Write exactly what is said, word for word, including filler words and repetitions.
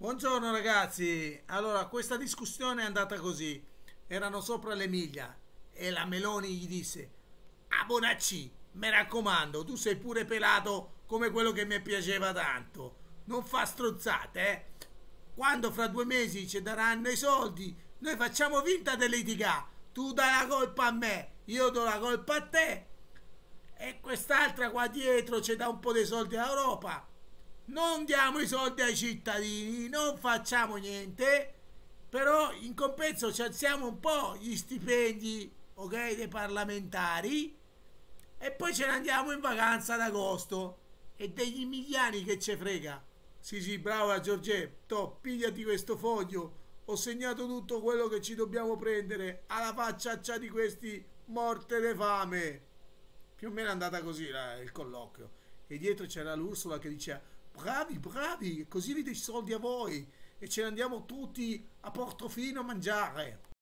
Buongiorno ragazzi, allora questa discussione è andata così, erano sopra l'Emilia e la Meloni gli disse: "Ah Bonacci, mi raccomando, tu sei pure pelato come quello che mi piaceva tanto, non fa strozzate, eh? Quando fra due mesi ci daranno i soldi, noi facciamo finta di litigare, tu dai la colpa a me, io do la colpa a te e quest'altra qua dietro ci dà un po' di soldi all'Europa. Non diamo i soldi ai cittadini, non facciamo niente, però in compenso ci alziamo un po' gli stipendi, ok, dei parlamentari e poi ce ne andiamo in vacanza ad agosto e degli miliani che ce frega." Sì, sì, brava Giorgetto, pigliati questo foglio, ho segnato tutto quello che ci dobbiamo prendere alla facciaccia di questi morte de fame. Più o meno è andata così la- il colloquio. E dietro c'era l'Ursula che diceva: "Bravi, bravi, così vi do i soldi a voi e ce ne andiamo tutti a Portofino a mangiare."